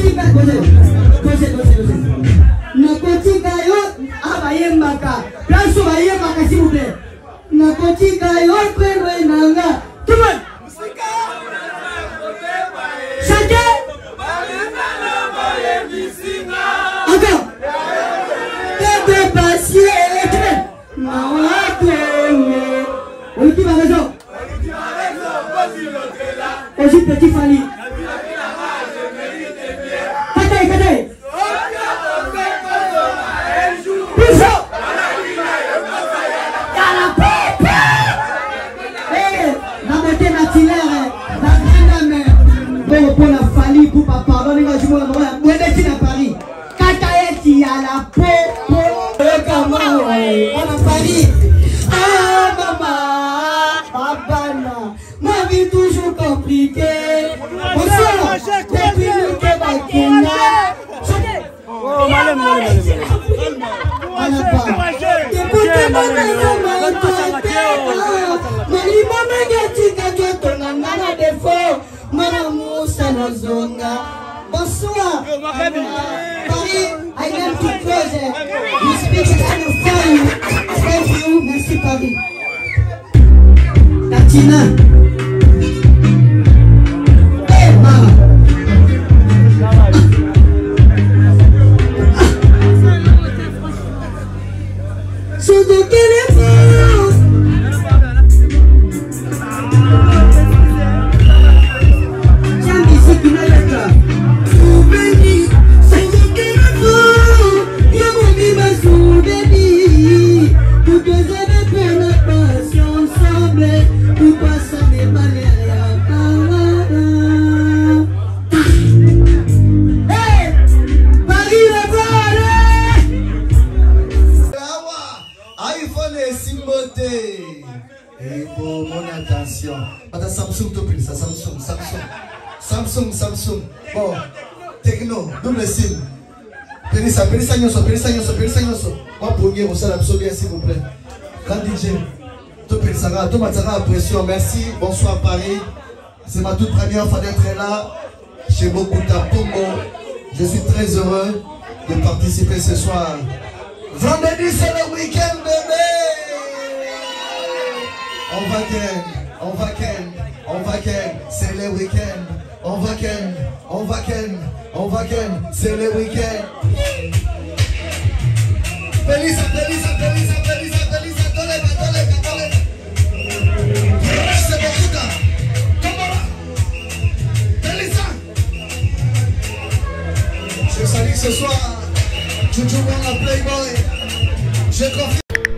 Petit Fali. Bonsoir. Paris, I am to close. You speak in kind of time. Thank you. Merci Paris. Katina. Hey, Mara. Sous ton téléphone. Tiens, musique, il m'a dit là. Samsung. Bon, Techno, double SIM. Périssa. Moi, pour vous ça absolument, s'il vous plaît. Grand DJ, tout Périssa, tout Matara, pression, merci. Bonsoir Paris. C'est ma toute première fois d'être là chez Bokuta Pongo. Je suis très heureux de participer ce soir. Vendredi, c'est le week-end, bébé. On va ken, c'est le week-end. On va ken, c'est le week-end. Périssa, toleba. C'est Bokuta. Périssa. Je salue ce soir. Juju Wanga Playboy. Je confie.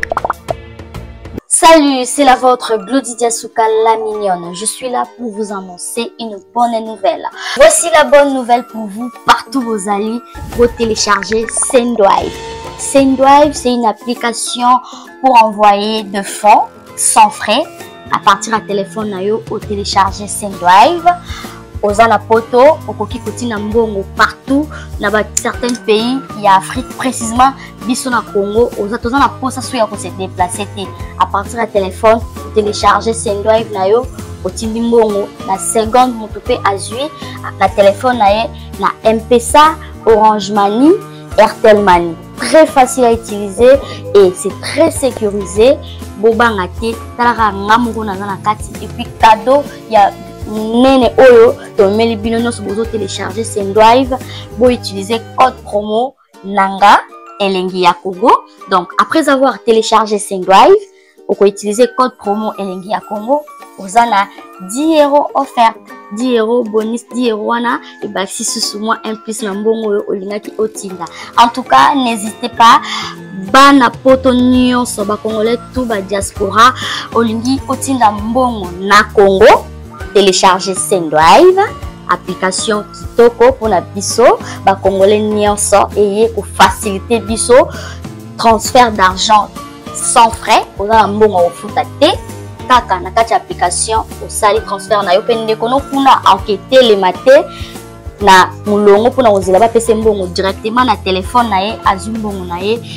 Salut, c'est la vôtre Glody Diasuka la mignonne. Je suis là pour vous annoncer une bonne nouvelle. Voici la bonne nouvelle pour vous, partout vos alliés, pour télécharger Sendwave. Sendwave, c'est une application pour envoyer de fonds sans frais à partir du téléphone nayo au télécharger Sendwave. Aux anapoto, au koki kotina mbongo partout dans certains pays, il y a Afrique précisément, biso na Congo, aux atozana posa souya ko se déplacer à partir du téléphone, télécharger Sendwave nayo, au tindi mbongo na seconde motope azui, na téléphone naye na M-Pesa, Orange Money, Airtel Money. Très facile à utiliser et c'est très sécurisé. Bobanga te, talara ngamungo na zana kati et puis cadeau, il y a Nene Oyo, donc meli binono sur bozo télécharger Sendwave, vous utilisez code promo Nanga Elengi ya Congo. Donc après avoir téléchargé Sendwave, vous pouvez utiliser code promo Elengi ya Congo. Vous avez 10 € offert, 10 € bonus, 10 € wana et bah si sous moi un plus na mbongo olingaki otinda. En tout cas, n'hésitez pas. Bana poto nyonso ba congolais tout ba diaspora olingi otinda mbongo na Congo. Télécharger Sendwave, application kitoko pour la biso, ba congolais nyonso et pour faciliter biso transfert d'argent sans frais. Vous avez un bon au futate, kaka na kati application au sali transfert na yo pende kono kuna enquêter les maté na mulongo pour na ozela ba pese mbongo directement na téléphone na ye azumbongo na ye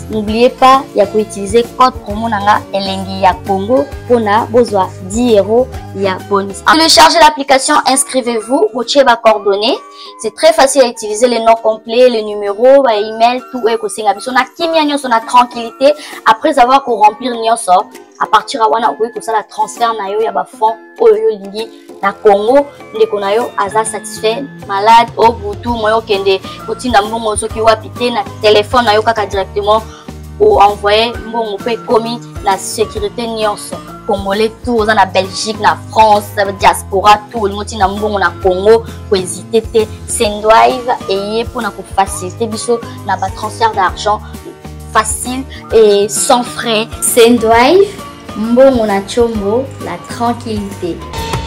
n'oubliez pas ya utiliser code promo nanga elengi ya Congo pour na bozwa 10 € ya bonus. Téléchargez l'application, inscrivez-vous, vous va coordonnées. C'est très facile à utiliser, les noms complets, les numéros, les emails, tout est possible. On a kimia nyonso na tranquillité après avoir qu'on remplir nyonso. À partir de wana okoki kosala transfert na yo ya ba fonds oyo lingi na Congo ndeko na yo aza satisfait malade au butu moyo kende kotinda mbongo soki wapi te na téléphone na yo kaka directement ou envoyer mbongo pe komi na sécurité nyonso congolais tout oza na Belgique na France diaspora tout lingotinda mbongo na Congo ko hésiter te Sendwive eye pour na ko faciliter biso na ba transfert d'argent facile et sans frais. Sendwive, mbongo na chombo, la tranquillité.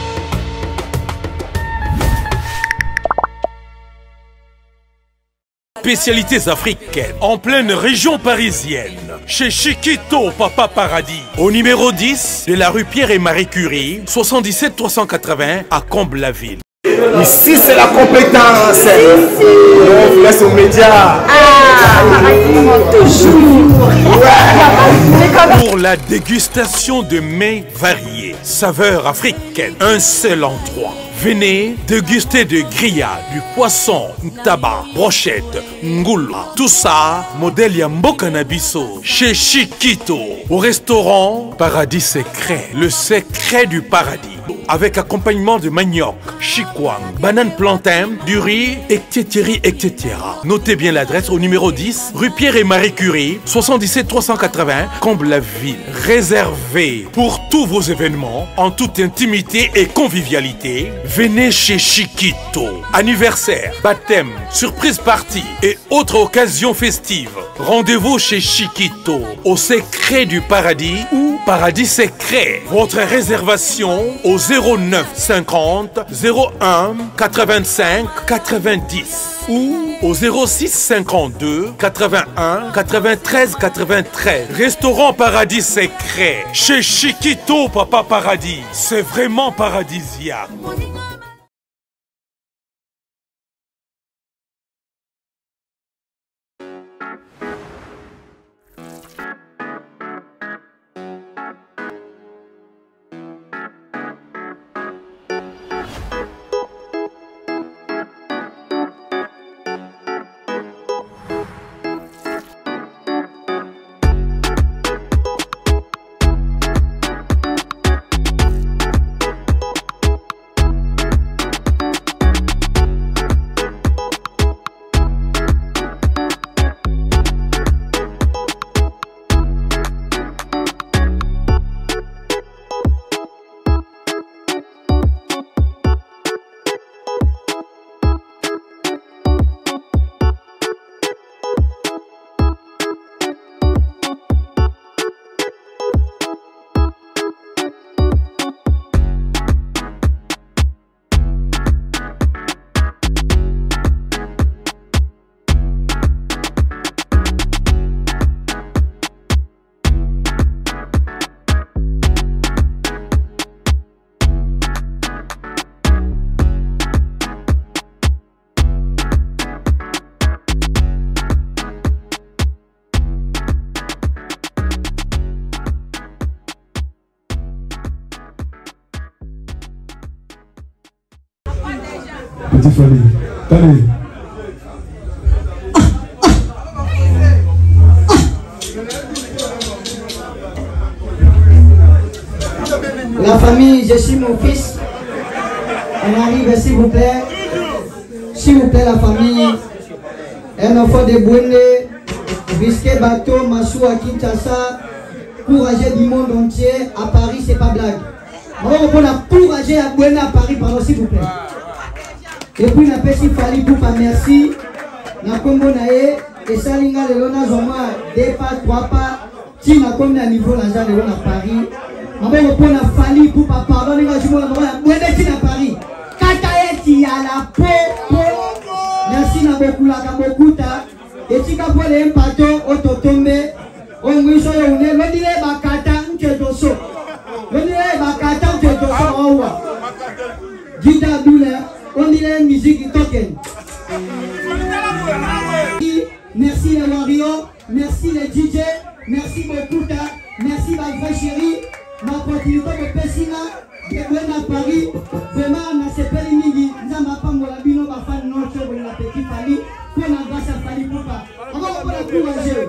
Spécialités africaines en pleine région parisienne. Chez Chiquito Papa Paradis. Au numéro 10 de la rue Pierre et Marie Curie, 77 380 à Comble-la-Ville. Ici, c'est la compétence. On vous laisse aux médias. Toujours. Pour la dégustation de mets variés, saveurs africaines, un seul endroit. Venez déguster de grillades, du poisson, tabac, brochette, ngoula. Tout ça, modèle Yamboka Nabiso, chez Chiquito. Au restaurant Paradis Secret, le secret du paradis. Avec accompagnement de manioc, chikwang, banane plantain, du riz, etc. Notez bien l'adresse au numéro 10, rue Pierre et Marie Curie, 77 380, Comble-la-Ville. Réservé pour tous vos événements, en toute intimité et convivialité. Venez chez Chiquito. Anniversaire, baptême, surprise party et autres occasions festives. Rendez-vous chez Chiquito, au secret du paradis ou Paradis Secret. Votre réservation au 09 50 01 85 90 ou au 06 52 81 93 93. Restaurant Paradis Secret chez Chiquito Papa Paradis. C'est vraiment paradisiaque. Petit Fali, allez. La famille, je suis mon fils. On arrive s'il vous plaît. S'il vous plaît la famille. Un enfant de Bouende, Bisquet Bateau, Massou à Kinshasa, courageux du monde entier. À Paris, c'est pas blague. On va courageux à Bouende à Paris, pardon, s'il vous plaît. Et puis, na pesi fali pour pas merci. Na Congo nae, et salinga le lona zoma, 2 pas, 3 pas. Si na comme na niveau l'argent de lona Paris. On va reprendre la fali pour pas pardon, les gars, je m'en vais à Paris. Kataeti à la peau. Merci na beaucoup la kabokuta. Et si ka pour les empato, ototombe. On mwiso yone, le dire bakata nkedoso. Le dire bakata nkedoso owa. Gita doule. On dirait musique token. Merci les Wario, merci les DJ. DJ, merci beaucoup, merci ma vraie chérie, ma continuité de Pessina, de Gwen à Paris, vraiment, on a ces périmini, nous avons pas mon labino, ma femme, notre la petite famille, pour la grâce à famille, papa. On va pour la courager.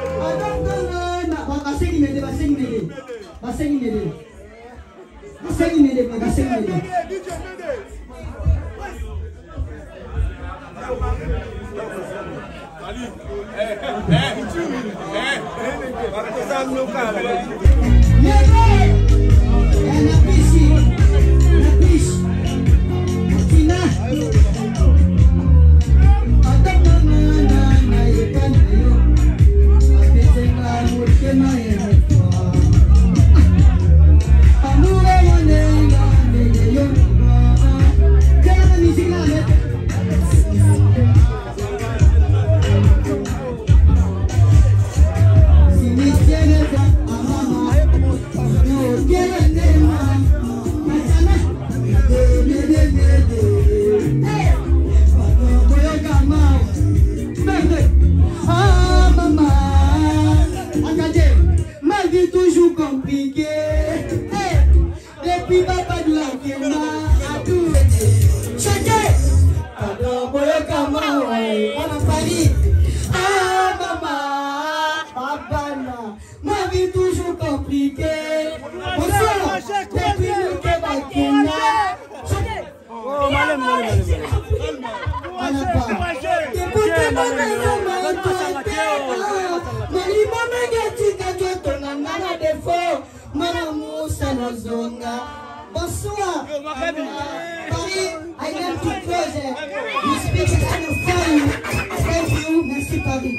Bonsoir. Paris, I am to close. You speak in fine. Thank you. Merci Paris.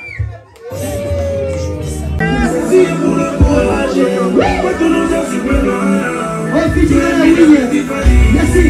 Merci.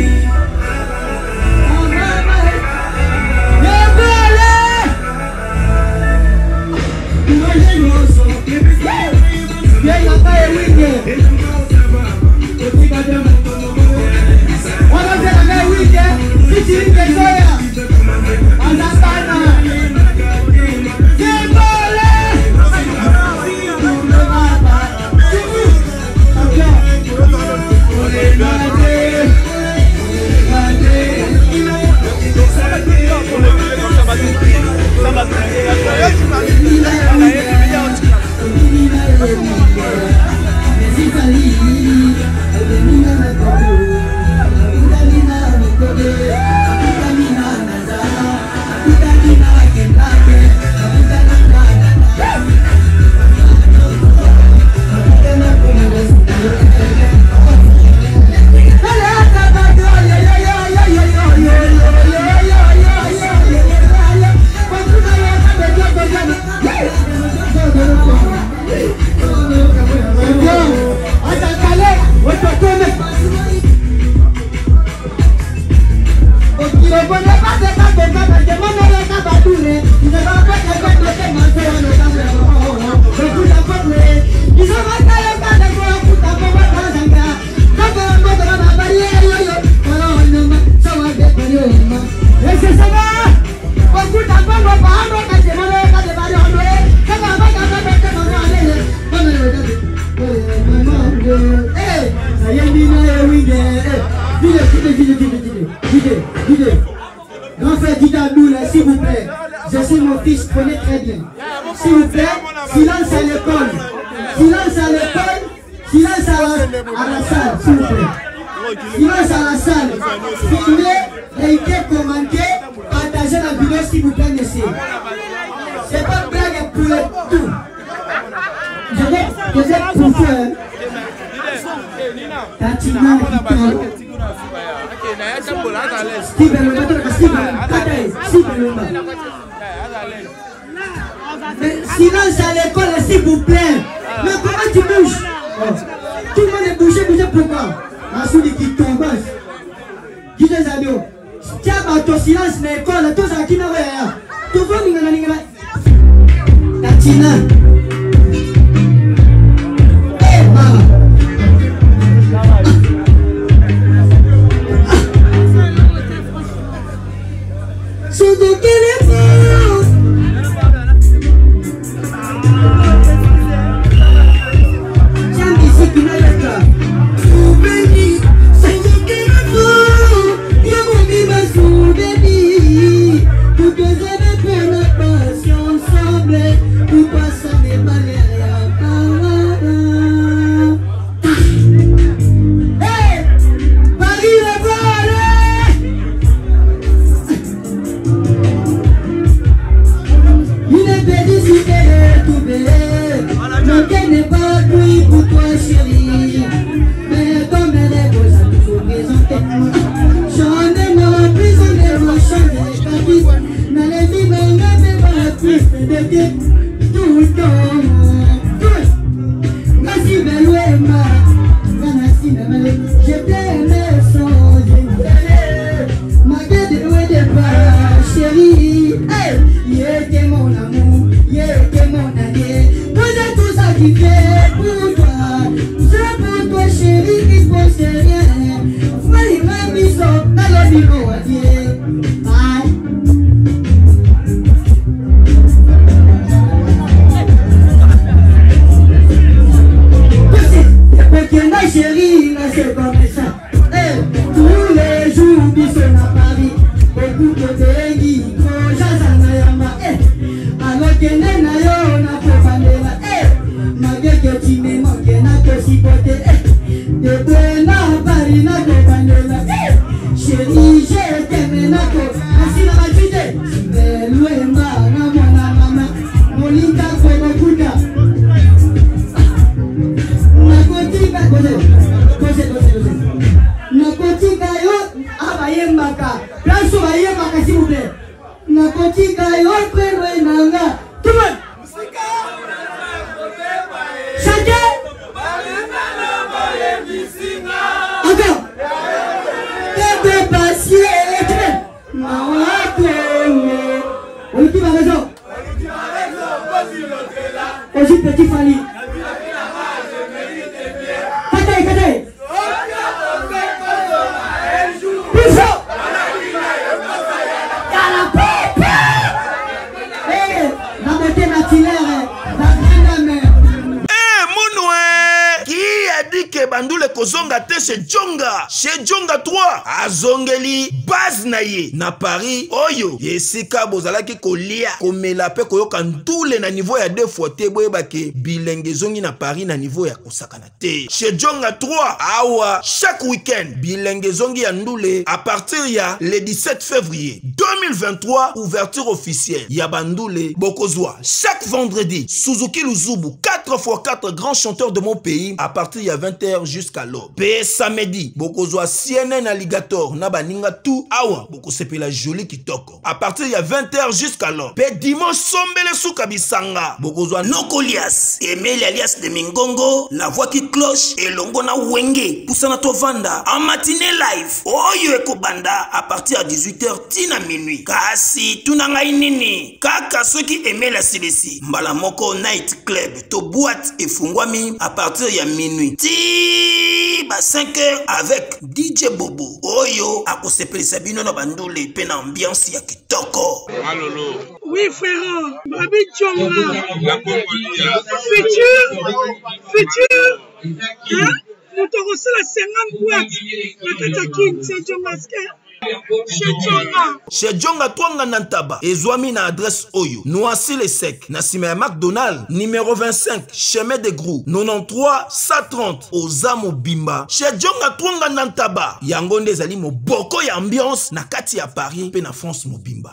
Grand frère Didalou, s'il vous plaît. Je suis mon fils, connais très bien. S'il vous plaît, silence à l'école. Silence à l'école. Silence à la salle, s'il vous plaît. Silence à la salle. Filmez, likez, commentez, partagez la vidéo s'il vous plaît, monsieur. C'est pas une blague pour le tout. Je vais pour faire. Tatina qui parle. Silence à l'école, s'il vous plaît. Mais comment tu bouges? Tout le monde est bougé, pourquoi? Massouli qui tombe. Qui te zadio? Tiens, ton silence, mais l'école, tout ça qui n'a rien. Tout le monde est là. Tatina. Eh, maman. So do get it. côté, tout le temps. Merci, Belouema. Je t'aime sans ma gueule de départ, chérie. Il était mon amour, il était mon allié. Vous êtes tout sacrifié pour toi. C'est pour toi, chérie, il ne pense rien. Vous m'a mis dans le bureau à Dieu. Bye. Chérie, c'est comme ça. Tous les jours, bisous à Paris. Beaucoup de pays, alors que Nenayo n'a pas bandela. Malgré que tu me manques, n'a que si poté. De Buena Paris, n'a pas bandela. Chérie, je t'aime, n'a que. Merci la majorité. Mais loin, maman, mon linda, Konokuda. Nakotika yo abayembaka place bayembaka s'il vous plaît. Nakotika yo kwelwe nanga tout le monde chacun encore bébé patient mawatome Olivier a raison aussi petit Fali. Bandule kozonga te chez Djonga 3 azongeli base na ye na Paris oyo yesika bozalaki kolia komela pe koyoka ndule na niveau ya 2 fois te boyebake bilenge zongi na Paris na niveau ya kosakana te chez Djonga 3 awa chaque week-end bilenge zongi ya ndule à partir ya le 17 février 2023 ouverture officielle ya bandule bokozwa chaque vendredi Suzuki Luzubu 4x4 grands chanteurs de mon pays à partir ya 20h jusqu'à l'aube. Pe samedi, bokozwa CNN Alligator na baninga tout awa boko sepela joli kitoko. À partir ya 20h jusqu'à l'aube. Pe dimanche sombele souka bisanga. Bokozwa Nokolias, Emile alias de Mingongo, la voix qui cloche et longo na wenge. Poussana tovanda en matinée live. Oyo ekobanda à partir à 18h tina minuit. Kasi tunanga inini. Kaka soki Emile Silesi. Mbala moko night club to boîte et fungwami à partir ya minuit. Ba 5h avec DJ Bobo Oyo akosepeli sabino na bandule pe na ambiance ya kitoko. Malolo. Oui frère, Babi Djonga. La Congolia. Futur. Hein? Nous te reçons la 50 boîtes. La Katakin, c'est Djonga. Chez Djonga Twanga Nantaba ezwami na adresse Oyo Noisy le Sec na sima ya McDonald numéro 25 chemin de Grou 93 130 Ozamo Bimba. Chez Djonga Twanga Nantaba yango nde ezali moboko ya ambiance na kati ya Paris pe na France mobimba.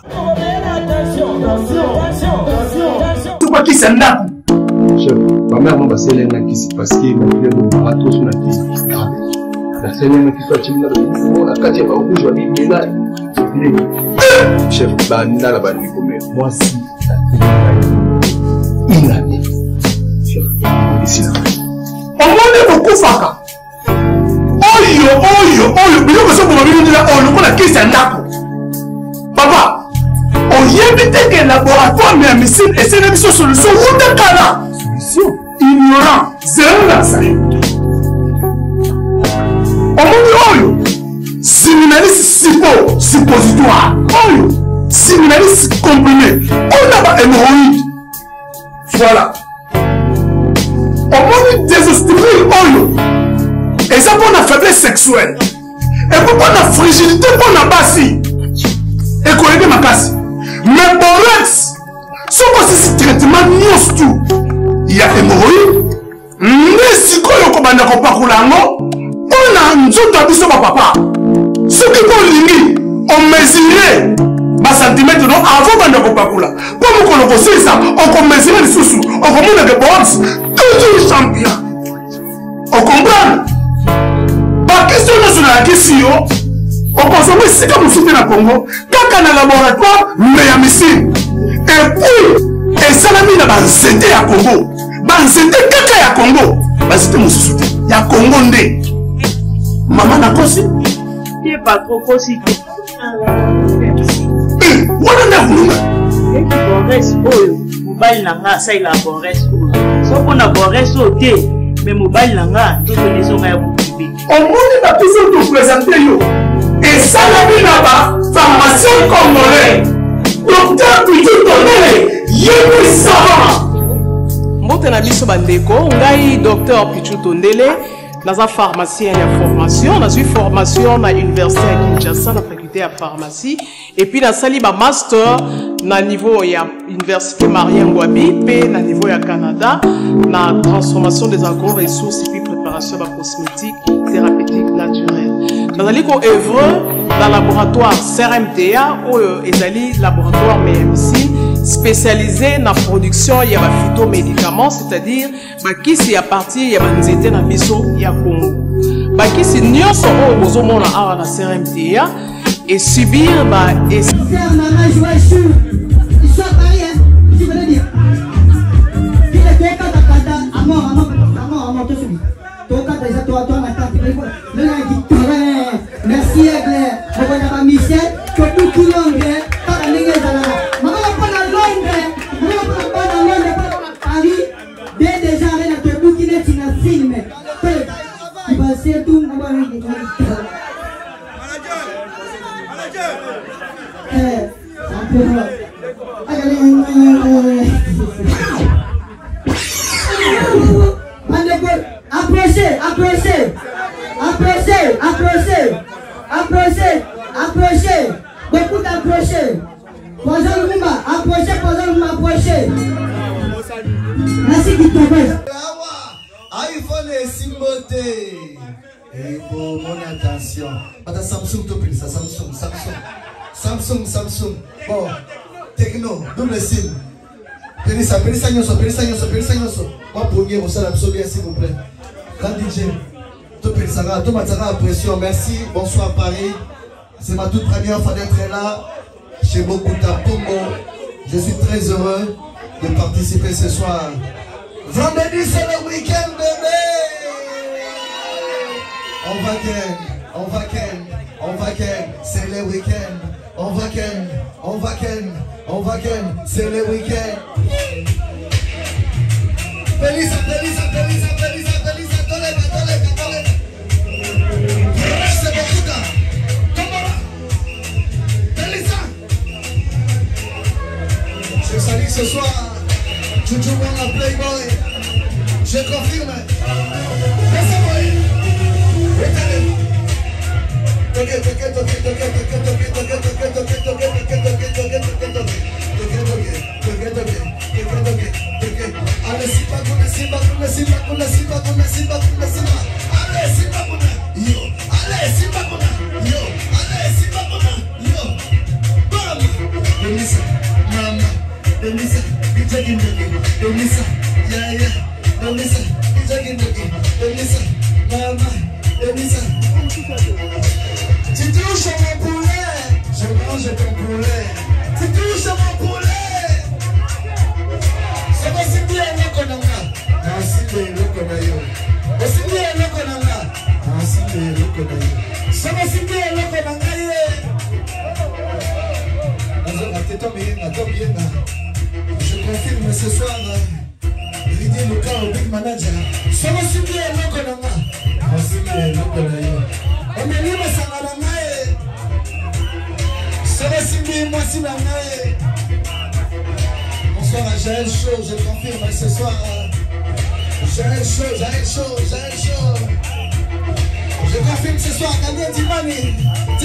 Tupa kisa ndaku chef ba mère mo basele na kisi parce que mon frère do barato sur la kisi la scène qui soit chimna on a katia ba rouge ni bila chef banda la bandi comme moi si il a dit chef ici là on m'a beaucoup faka oyo bilo ko so ko mabini la on ko la kisi ndako papa on yebite que laboratoire mais missile et c'est une solution ou de kala solution ignorant zéro la ça oyo séminaliste suppositoire oyo séminaliste comprimé on a pas hémorroïde voilà on désostérile oyo et ça pour la faiblesse sexuelle et pour la fragilité pour la bassi et qu'on aide ma casse mais borex ce que traitement nyos tout il y a hémorroïde mais si qu'on commande qu'on parle là on a un jour d'habitude papa. Ce qui est on mesurait ma centimètre avant de Coca-Cola. Pour nous connaître ça, on mesurait les sous-sous, on commande des box, toujours champion. On comprend? La question nationale, la question, on consomme si comme vous la Congo, quand on a un laboratoire, mais il y a missile. Et puis, et ça na banzete ya Congo. Banzete kaka ya Congo. Banzete mosusu te. Ya Congo nde. Maman na kosi? Ye pas trop kosi. Wana na kulunga. Eki Boris oyo. Mobile nanga sa ila Boris oyo. So pona Boris o te. Mais mobile nanga to te lesonga ya bukibi. Omoni na biso to présenter yo. Et ça la vie là-bas, pharmacien congolais. Docteur Pichu Tondele, Yémi Savant. Mbote na biso bandeko, ngai Docteur Pichu Tondele, naza pharmacien ya formation, na formation na université à Kinshasa na faculté ya pharmacie et puis na sali ba master na niveau ya université Marien Ngouabi pe na niveau ya Canada na transformation des agro-ressources et puis préparation de cosmétiques thérapeutiques naturelles. Nazali ko œuvre dans le laboratoire CRMTA ou ezali laboratoire MMC spécialisé dans la production de phytomédicaments, c'est-à-dire bakisi à partir ya banzete na biso ya Congo. Bakisi nyonso o bozomona awa na CRMTA et subir ba merci Aigle, on va Michel, que tout qui l'anglais, pas la ligne de la maman pas la Londres, maman pas la Londres, pas Paris, déjà avec la tout qui est dans film. Il va se tout on va approchez, approchez, approchez, approchez, approchez, approchez, beaucoup d'approcher. Posez le mouma, approchez, posez le mouma, approchez. Merci qui t'appelle. iPhone et Simboté. Et pour mon attention. Attends, Samsung, tu ça, Samsung. Bon, Techno, double SIM. Périssa, Nyoso. Moi, premier, vous allez absolument, s'il vous plaît. Grand DJ, tout Matsara, pression, merci. Bonsoir Paris. C'est ma toute première fois d'être là chez Bokuta Pongo. Je suis très heureux de participer ce soir. Vendredi, c'est le week-end, bébé. On va ken, c'est le week-end. On va ken, c'est le week-end. Belisa, c'est Bokuta. Je salue ce soir Juju Wanga Playboy. Je confirme. Tu touches mon poulet, je mange ton poulet. Tu touches mon poulet. C'est pas si bien le konanga. Non, si bien le konayo. C'est bien le konanga. Non, si bien le konayo. C'est pas si bien le konanga. Je confirme ce soir. Ridier le cas au big manager. C'est pas si bien le konanga. Non, si bien le konayo. On est libre ça va l'engager. Ça va signer moi si l'engager. Bonsoir à Jaël Chaud, je confirme ce soir. Jaël Chaud. Je confirme ce soir Daniel Dimani.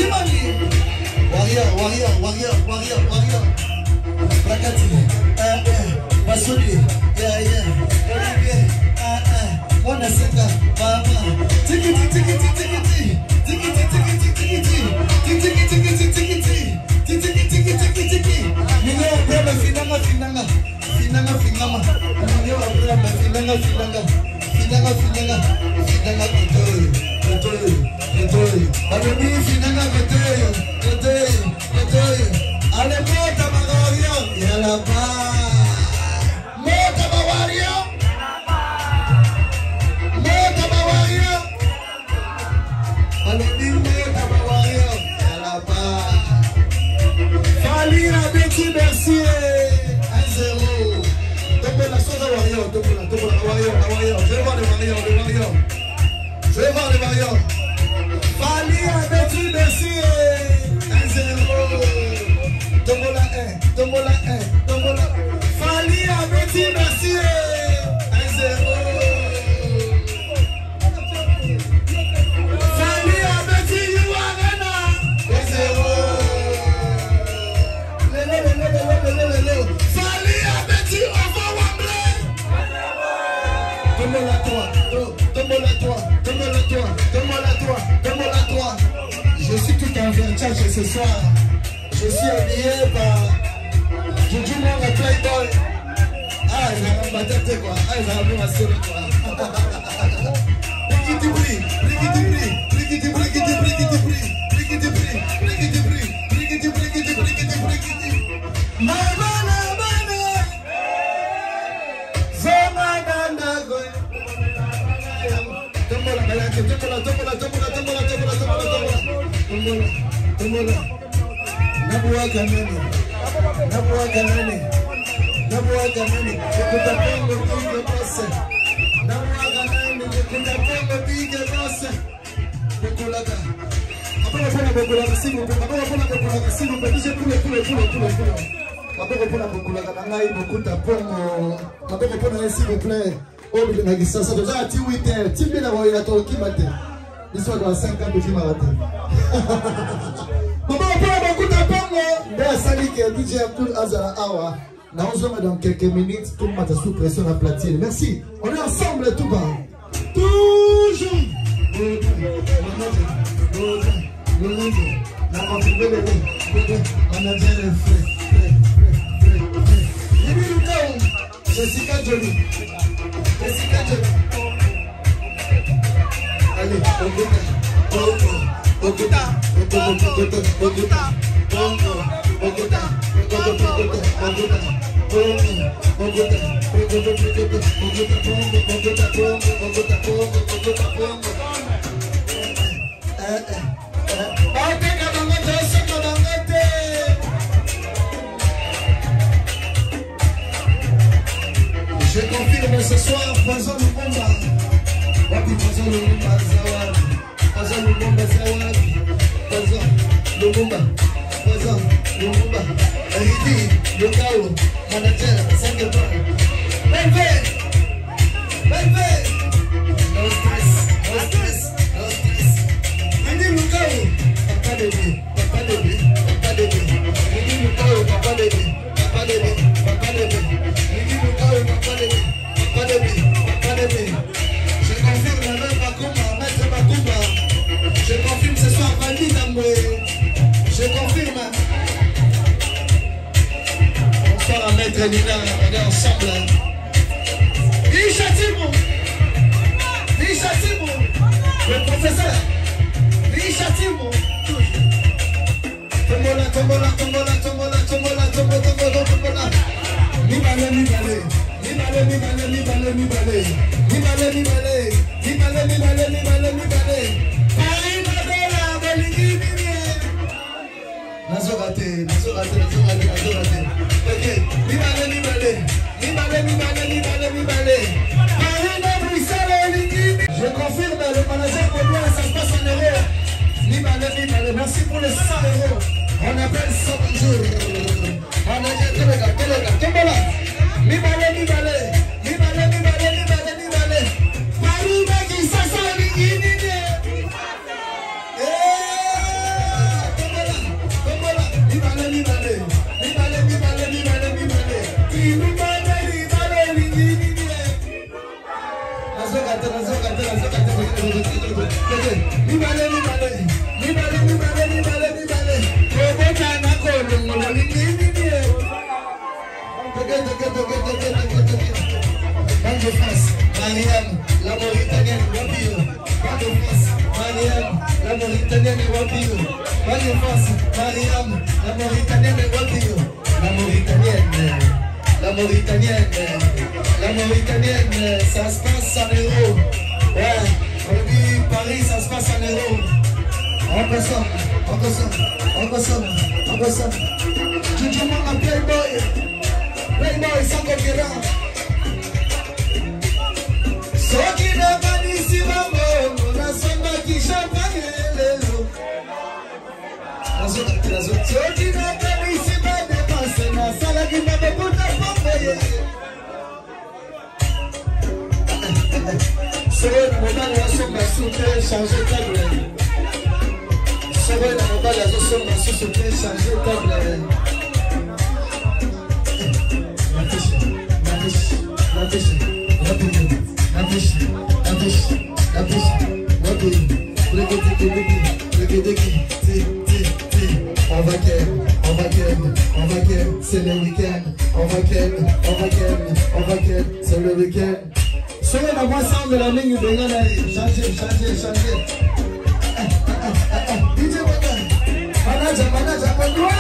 Warrior. Bakati. Basoli. Olivier. Mona Senga. Mama. Tiki. Allez, Betty Mercier 1-0. Tombola sur la Warrior, Tombola Warrior. Je vais voir les Warriors. Je vais voir les Warriors. Fali à Betty Mercier 1-0. Tombola 1. Fali à Betty Mercier 1-0. Je suis tout en vertige ce soir. Je suis habillé par Juju Manga Playboy. Ah, ils ont ma tête quoi. Ah, ils ont appelé ma soeur quoi. S'il vous plaît, ça déjà à 8h, tu peux l'avoir la tour qui m'a dit. L'histoire de 5 ans de qui m'a raté. Maman, on prend beaucoup de mais à Salik, DJ Abdul Azara Awa. Nous sommes dans quelques minutes, tout le monde est sous pression à platine. Merci, on est ensemble tout bas. Toujours. Jessica Jolie. Allez, je confirme ce soir, Poison Lumumba. Wapi Poison Lumumba Zawadi. Poison Lumumba Zawadi. Poison Lumumba. Poison Lumumba. Ridi, Yokao, manager, 5 étoiles. Belvé. No stress. Ridi Yokao. Papa Débé. Ridi Yokao, Papa Débé. Je confirme le même Maître Makumba. Je confirme ce soir Bandi Tamboué. Je confirme. Bonsoir à Maître Nina, on est ensemble. Vichatimo, le professeur. Vichatimo. Tombola. Je confirme le manager pour moi, ça se passe en euros. Merci pour les 100 euros. On appelle ça toujours. On a dit Tombola. Mariam, la Mauritanienne, Wapio. Mariam, la Mauritanienne, Wapio. Mariam, la Mauritanienne, Wapio. La Mauritanienne, ça se passe en euros. Ouais, on dit Paris, ça se passe en euros. On consomme. Juju Manga Playboy. Playboy sans concurrent. Soki na banisi bango, na samba ki champagne lelo. Soki na banisi ba dépense, na sala ki na bekuta pombe. Soki na mobali ya somba soupe, changer table. Soki na mobali ya somba soupe, changer table. C'est le week-end, on va c'est le week-end. Soyez la moi sans de la ligne de changer. DJ manager,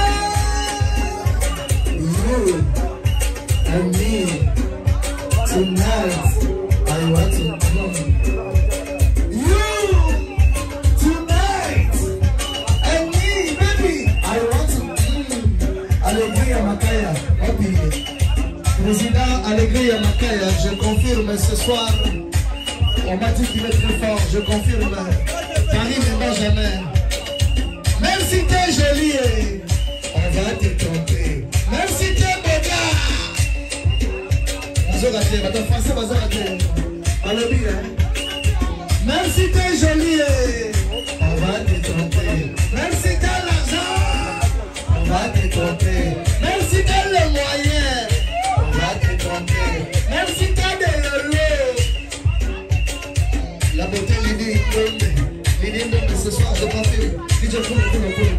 you and me tonight. I want to know you tonight and me, baby. I want to Allegria Makaya, Président Allegria Makaya, je confirme ce soir. On m'a dit qu'il est très fort, je confirme. Paris ne va jamais. Même si t'es jolie, on va te tromper. Même si t'es beau gars. Vas-y, français, vas-y. Même si t'es jolie.